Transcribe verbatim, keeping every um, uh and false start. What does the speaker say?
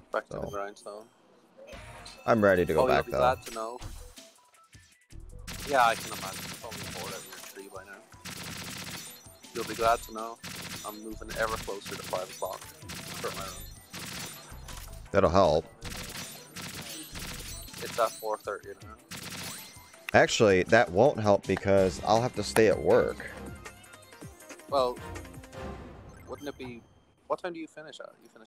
Back So. to the grindstone. I'm ready to go oh, back you'll be though. glad to know. Yeah, I can imagine. It's only four out of your tree by now. You'll be glad to know I'm moving ever closer to five o'clock for my run. That'll help. It's at four thirty now. Actually, that won't help because I'll have to stay at work. Well, wouldn't it be? What time do you finish at? You finish